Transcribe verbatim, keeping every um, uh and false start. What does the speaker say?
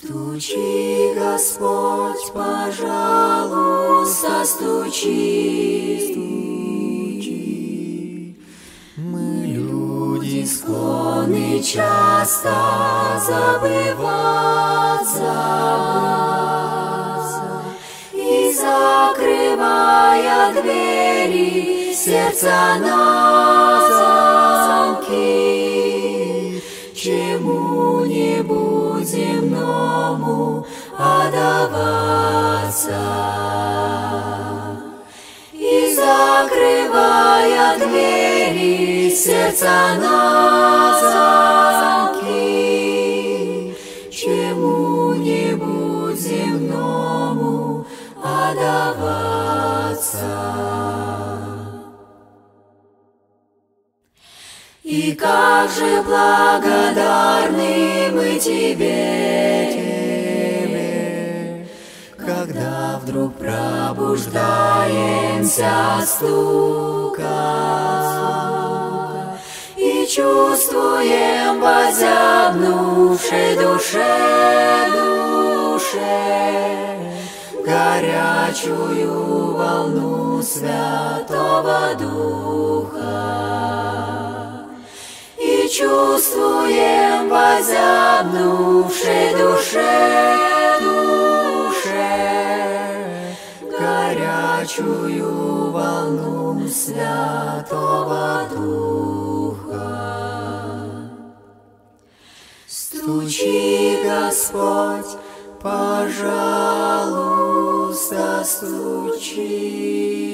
Стучи, Господь, пожалуйста, стучи, стучи. Мы, люди, склонны часто забываться и, закрывая двери, сердца на замки, чему-нибудь земному отдаваться. И, закрывая двери, сердца на замки, чему-нибудь земному отдаваться. И как же благодарны мы Тебе, Тебе, когда вдруг пробуждаемся от стука и чувствуем в озябнувшей душе, душе горячую волну Святого Духа. И чувствуем в озябнувшей душе, душе горячую волну Святого Духа. Стучи, Господь, пожалуйста, стучи.